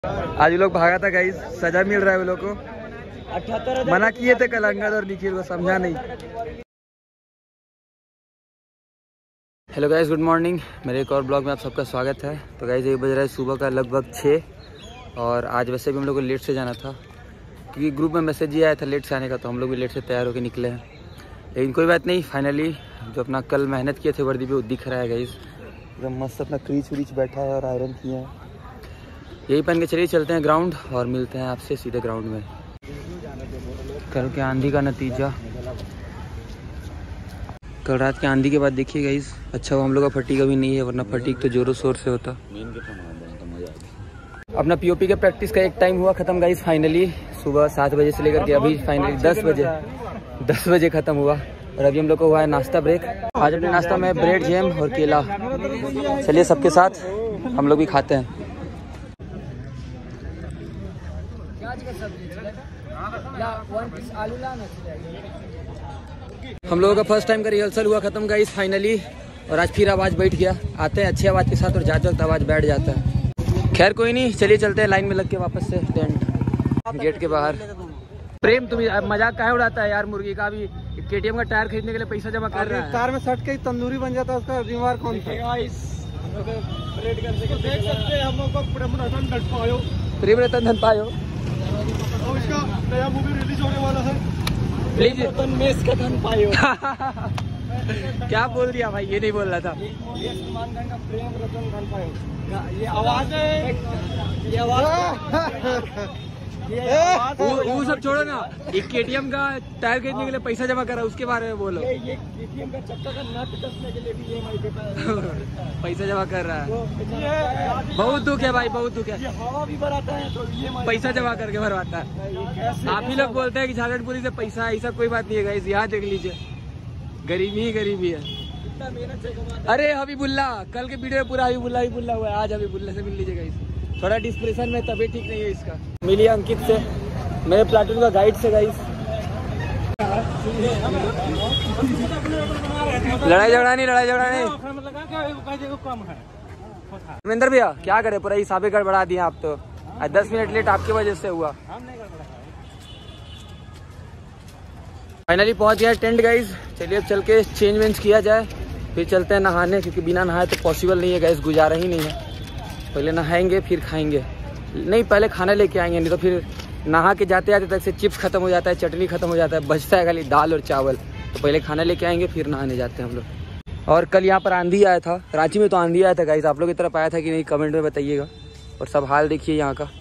आज लोग भागा था गाइस, सजा मिल रहा है वो लोग को। 78 मना किए थे कल अंगद और निखिल को, समझा नहीं। Hello guys, good morning. मेरे एक और ब्लॉग में आप सबका स्वागत है। तो गाइस ये बज रहा है सुबह का लगभग 6 और आज वैसे भी हम लोग को लेट से जाना था क्योंकि ग्रुप में मैसेज ही आया था लेट से आने का, तो हम लोग भी लेट से तैयार होकर निकले हैं। लेकिन कोई बात नहीं, फाइनली जो अपना कल मेहनत किए थे वर्दी पे वो दिख रहा है गाइस। एकदम मस्त अपना क्रीच व्रीच बैठा है और आयरन किए हैं। यही पहन के चलिए चलते हैं ग्राउंड और मिलते हैं आपसे सीधे ग्राउंड में। कल के आंधी का नतीजा, कल रात के आंधी के बाद देखिए गाइस, अच्छा वो हम लोग का फटीक अभी नहीं है, वरना फटीक तो जोरों शोर से होता। अपना पीओपी के प्रैक्टिस का एक टाइम हुआ ख़त्म गाइस फाइनली, सुबह 7 बजे से लेकर के अभी फाइनली 10 बजे ख़त्म हुआ। और अभी हम लोग को हुआ है नाश्ता ब्रेक। आज अपने नाश्ता में ब्रेड जैम और केला। चलिए सबके साथ हम लोग भी खाते हैं। हम लोगों का फर्स्ट टाइम का रिहर्सल हुआ ख़त्म गाइस फाइनली, और आज फिर आवाज़ बैठ गया। आते हैं अच्छी आवाज़ के साथ और जाते वक्त आवाज़ बैठ जाता है। खैर कोई नहीं, चलिए चलते हैं लाइन में लग के वापस से टेंट गेट के बाहर। प्रेम तुम मजाक काहे उड़ाता है यार, मुर्गी का भी केटीएम का टायर खरीदने के लिए पैसा जमा कर रहा है। कार में सट के तंदूरी बन जाता है, उसका जिम्मेवार कौन था? देख सकते हैं हम लोग को प्रेम रतन धन पायो। और इसका नया मूवी रिलीज होने वाला है, प्लीज मेस का धन पायो। क्या बोल दिया भाई, ये नहीं बोल रहा था। प्रेम रतन धन पायो, ये आवाज है, ये आवाज वो सब छोड़ो ना, एक केटीएम का टायर खरीदने के लिए पैसा जमा कर रहा है, उसके बारे में बोलो। ये केटीएम का चक्का का नट कसने के लिए भी ईएमआई पे पैसा जमा कर रहा है। बहुत दुख है भाई, बहुत दुख है। हवा भी भराता है तो पैसा जमा करके भरवाता है। आप ही लोग बोलते हैं कि झारखंडपुरी से पैसा है, ऐसा कोई बात नहीं है गाइस। यहाँ देख लीजिए, गरीबी ही गरीबी है। अरे हबीबुल्ला, कल के वीडियो में पूरा हबीबुल्ला हुआ है, आज हबीबुल्ला से मिल लीजिए गाइस। थोड़ा डिस्प्रेशन में, तबीयत ठीक नहीं है इसका। मिलिए अंकित से, मेरे प्लाटून का गाइड से गाइस। लड़ाई झगड़ा नहीं। धर्मेंद्र भैया क्या करे, पूरा हिसाबे गड़बड़ा दिया आप तो। आज 10 मिनट लेट आपकी वजह से हुआ। फाइनली पहुंच गया टेंट गाइस। चलिए अब चल के चेंज वेंज किया जाए, फिर चलते हैं नहाने, क्योंकि बिना नहाए तो पॉसिबल नहीं है गाइस, गुजारा ही नहीं है। पहले नहाएंगे फिर खाएंगे, नहीं पहले खाना लेके आएंगे, नहीं तो फिर नहा के जाते आते तक से चिप्स खत्म हो जाता है, चटनी खत्म हो जाता है, बचता है खाली दाल और चावल। तो पहले खाना लेके आएंगे फिर नहाने जाते हैं हम लोग। और कल यहाँ पर आंधी आया था, रांची में तो आंधी आया था गाइस। आप लोग की तरफ आया था कि नहीं, कमेंट में बताइएगा। और सब हाल देखिए यहाँ का।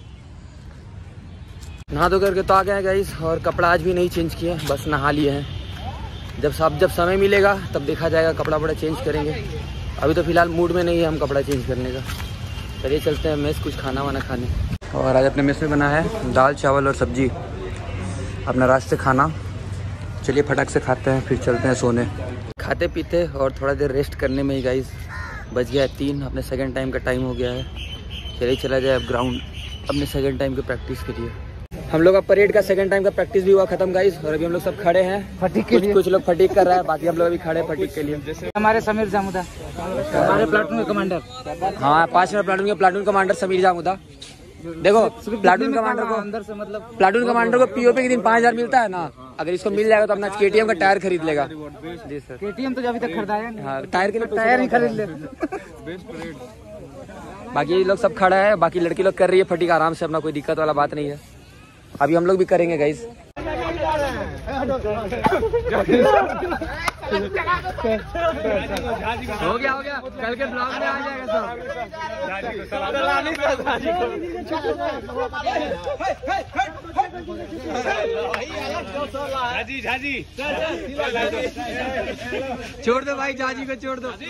नहा धो करके तो आ गए हैं गाइस, और कपड़ा आज भी नहीं चेंज किए, बस नहा लिए हैं। जब समय मिलेगा तब देखा जाएगा, कपड़ा वपड़ा चेंज करेंगे। अभी तो फिलहाल मूड में नहीं है हम कपड़ा चेंज करने का। चलिए चलते हैं मेस कुछ खाना वाना खाने। और आज अपने मेस में बना है दाल चावल और सब्जी, अपना रास्ते खाना। चलिए फटाक से खाते हैं फिर चलते हैं सोने। खाते पीते और थोड़ा देर रेस्ट करने में ही गाइस बज गया है 3। अपने सेकंड टाइम का टाइम हो गया है। चलिए चला जाए अब ग्राउंड अपने सेकंड टाइम के प्रैक्टिस के लिए। हम लोग का परेड का सेकंड टाइम का प्रैक्टिस भी हुआ खत्म गाइस, और अभी हम लोग सब खड़े हैं फटीक के लिए। कुछ लोग फटीक कर रहा है, बाकी हम लोग अभी खड़े हैं फटीक के लिए। हमारे समीर जामुदा, हमारे प्लाटून के कमांडर। हाँ, 5 नंबर प्लाटून के प्लाटून कमांडर समीर जामुदा। देखो प्लाटून कमांडर को, अंदर से मतलब प्लाटून कमांडर को पीओपी के दिन 5000 मिलता है ना, अगर इसको मिल जाएगा तो अपना केटीएम का टायर खरीद लेगा। जी सर, केटीएम तो अभी तक खरीदाया नहीं। हाँ, टायर के लिए टायर ही खरीद ले। बाकी लोग सब खड़ा है, बाकी लड़की लोग कर रही है फटीक आराम से, अपना कोई दिक्कत वाला बात नहीं है। अभी हम लोग भी करेंगे गाइस। हो गया, कल के ब्लॉग में आ जाएगा सब। छोड़ दो भाई, जाजी को छोड़ दो।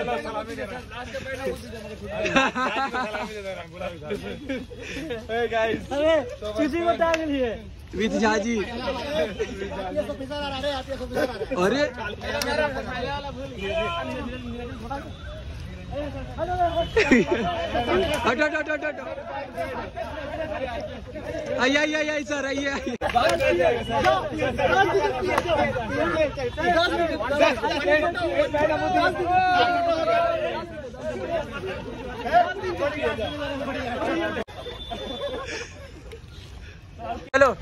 विथ झाजी। अरे हटो आई सर आइए। चलो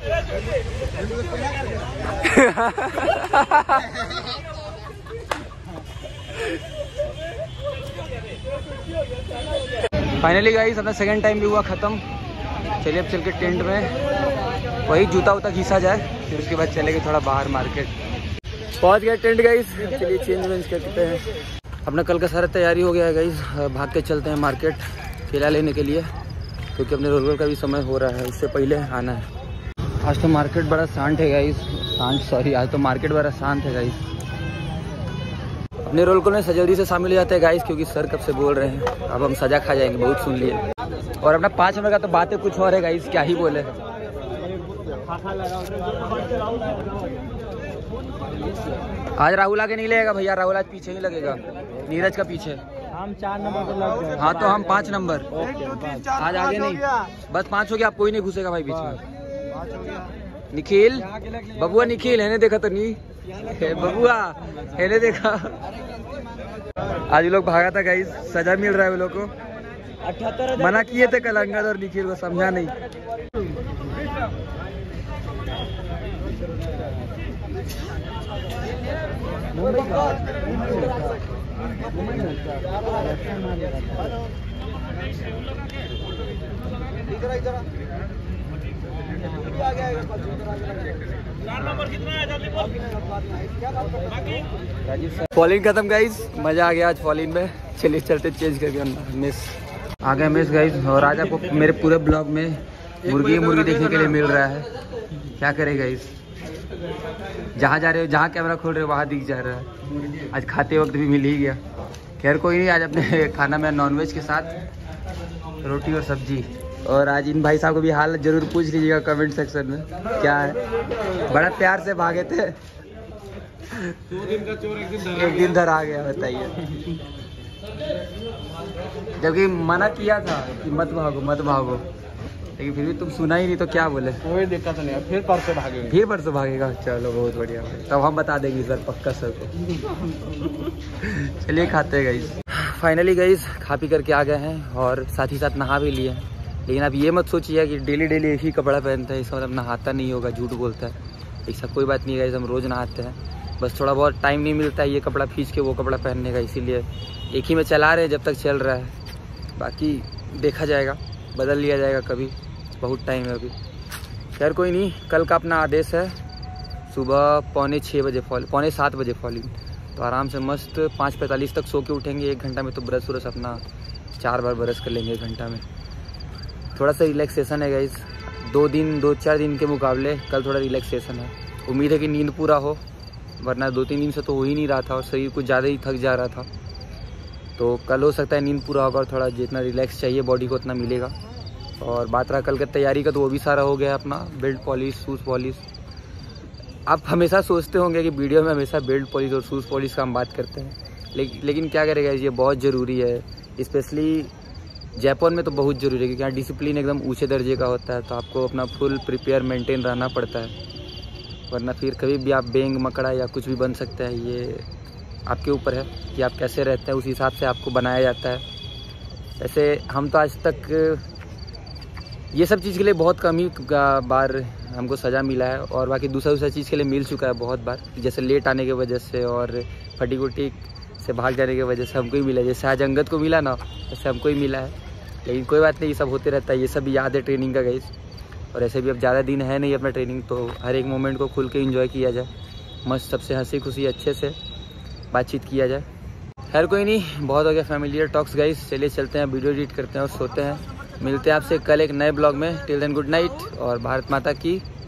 फाइनली गाइस अपना सेकंड टाइम भी हुआ ख़त्म। चलिए अब चल के टेंट में वही जूता उता घिसा जाए, फिर उसके बाद चलेंगे थोड़ा बाहर मार्केट। पहुंच गए टेंट गाइस, चलिए चेंज वेंज करते हैं। अपना कल का सारा तैयारी हो गया है गाइस, भाग के चलते हैं मार्केट केला लेने के लिए, क्योंकि अपने रोल का भी समय हो रहा है, उससे पहले आना है। आज तो मार्केट बड़ा शांत है गाइस, आज तो मार्केट बड़ा शांत है गाइस। अपने रोल को सजल्दी से शामिल हो जाते हैं गाइस, क्योंकि सर कब से बोल रहे हैं, अब हम सजा खा जाएंगे, बहुत सुन लिए। और अपना 5 नंबर का तो बातें कुछ और है गाइस, क्या ही बोले। आज राहुल आगे नहीं लगेगा भैया, राहुल आज पीछे ही लगेगा, नीरज का पीछे। हम 4 नंबर पे लग गए। हाँ तो हम 5 नंबर, आज आगे नहीं, बस 5 हो गया, आप कोई नहीं घुसेगा भाई बीच में। निखिल बबुआ, निखिल है देखा तो नहीं बबुआ है देखा। आज लोग भागा था गाइस, सजा मिल रहा है वो लोग को। 78 मना किए थे कल अंगद और निखिल को, समझा नहीं। फॉलिंग खत्म गाइस, मजा आ गया आज फॉलिंग में। चलिए चलते चेंज करके मिस आ गया मिस गाइस। और आज आपको मेरे पूरे ब्लॉग में मुर्गी देखने के लिए मिल रहा है। क्या करे गाइस, जहाँ जा रहे हो, जहाँ कैमरा खोल रहे हो वहाँ दिख जा रहा है। आज खाते वक्त भी मिल ही गया। खैर कोई नहीं, आज अपने खाना में नॉनवेज के साथ रोटी और सब्जी। और आज इन भाई साहब को भी हाल जरूर पूछ लीजिएगा कमेंट सेक्शन में क्या है। बड़ा प्यार से भागे थे, 2 दिन का चोर एक दिन धर आ गया, बताइए। जबकि मना किया था कि मत भागो मत भागो, लेकिन फिर भी तुम सुना ही नहीं तो क्या बोले। कोई दिक्कत नहीं, फिर परसों भागेगा। फिर परसों भागेगा, चलो बहुत बढ़िया। तब हम बता देंगे सर, पक्का सर को। चलिए खाते हैं गाइस। फाइनली गाइस खा पी करके आ गए हैं, और साथ ही साथ नहा भी लिए। लेकिन आप ये मत सोचिए कि डेली एक ही कपड़ा पहनता है, इसका मतलब नहाता नहीं होगा, झूठ बोलता है। ऐसा कोई बात नहीं गाइस, हम रोज़ नहाते हैं, बस थोड़ा बहुत टाइम नहीं मिलता है ये कपड़ा खींच के वो कपड़ा पहनने का, इसीलिए एक ही में चला रहे हैं जब तक चल रहा है। बाकी देखा जाएगा, बदल लिया जाएगा कभी, बहुत टाइम है अभी। खैर कोई नहीं, कल का अपना आदेश है सुबह 5:45 बजे पौने 7 बजे फॉलिंग। तो आराम से मस्त 5:45 तक सो के उठेंगे। 1 घंटा में तो ब्रश व्रश अपना 4 बार ब्रश कर लेंगे 1 घंटा में। थोड़ा सा रिलैक्सेशन है गाइस, 2-4 दिन के मुकाबले कल थोड़ा रिलैक्सेशन है। उम्मीद है कि नींद पूरा हो, वरना 2-3 दिन से तो हो ही नहीं रहा था और शरीर कुछ ज़्यादा ही थक जा रहा था। तो कल हो सकता है नींद पूरा होगा और थोड़ा जितना रिलैक्स चाहिए बॉडी को उतना मिलेगा। और बात रहा कल की तैयारी का, तो वो भी सारा हो गया अपना, बेल्ट पॉलिश, शूज़ पॉलिश। आप हमेशा सोचते होंगे कि वीडियो में हमेशा बेल्ट पॉलिश और शूज़ पॉलिश का हम बात करते हैं, लेकिन क्या करेगा, ये बहुत ज़रूरी है। स्पेशली जयपुर में तो बहुत ज़रूरी है, क्योंकि यहाँ डिसिप्लिन एकदम ऊंचे दर्जे का होता है। तो आपको अपना फुल प्रिपेयर मेंटेन रहना पड़ता है, वरना फिर कभी भी आप बेंग मकड़ा या कुछ भी बन सकता है। ये आपके ऊपर है कि आप कैसे रहते हैं, उस हिसाब से आपको बनाया जाता है। ऐसे हम तो आज तक ये सब चीज़ के लिए बहुत कम ही बार हमको सज़ा मिला है, और बाकी दूसरा चीज़ के लिए मिल चुका है बहुत बार, जैसे लेट आने की वजह से और फटी गुटी से भाग जाने की वजह से हमको ही मिला। जैसे आज अंगद को मिला ना, वैसे हमको ही मिला है। लेकिन कोई बात नहीं, ये सब होते रहता है, ये सब याद है ट्रेनिंग का गाइस। और ऐसे भी अब ज़्यादा दिन है नहीं अपना ट्रेनिंग, तो हर एक मोमेंट को खुल के एंजॉय किया जाए, मस्त सबसे हंसी खुशी अच्छे से बातचीत किया जाए। खैर कोई नहीं, बहुत हो गया फैमिलियर टॉक्स गाइस। चलिए चलते हैं, वीडियो एडिट करते हैं और सोते हैं। मिलते हैं आपसे कल एक नए ब्लॉग में। टिल देन गुड नाइट और भारत माता की